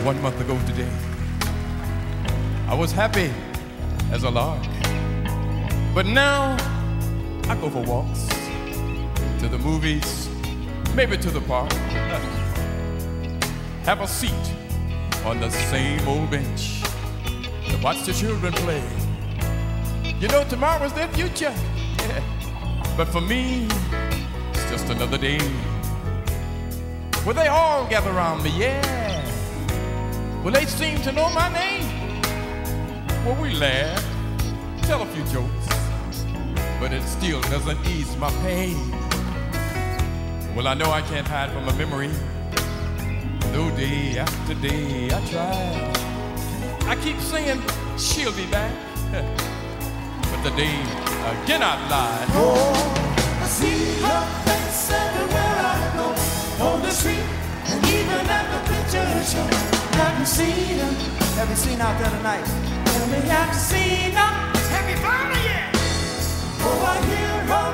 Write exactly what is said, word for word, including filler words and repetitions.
one month ago today. I was happy as a lark, but now I go for walks, to the movies, maybe to the park, have a seat on the same old bench to watch the children play. You know, tomorrow's their future, yeah. But for me, it's just another day. Well, they all gather around me, yeah. Well, they seem to know my name. Well, we laugh, tell a few jokes, but it still doesn't ease my pain. Well, I know I can't hide from a memory, though day after day I try. I keep saying she'll be back, but the day again I lie. Oh, I see her face everywhere I go, on the street and even at the picture show. Have you seen her? Have you seen her out there tonight? Tell me, have you seen her? Have you found her yet? Oh, I hear her